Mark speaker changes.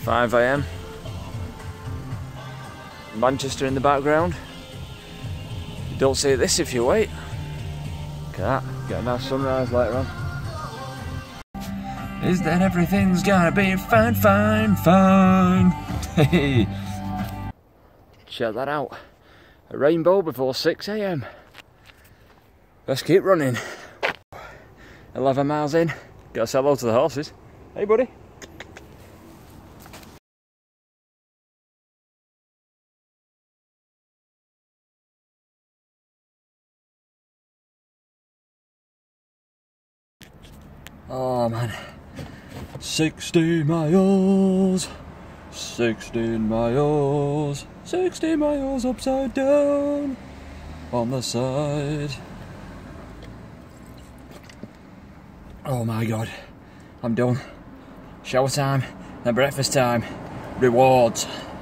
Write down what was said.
Speaker 1: 5 AM. Manchester in the background. You don't see this if you wait. Look at that, get a nice sunrise later on. Is that everything's gonna be fine, fine, fine? Hey, check that out. A rainbow before 6 AM. Let's keep running. 11 miles in. Gotta say hello to the horses. Hey, buddy. Oh man, 16 miles, 16 miles, 16 miles upside down on the side. Oh my god, I'm done. Shower time, then breakfast time, rewards.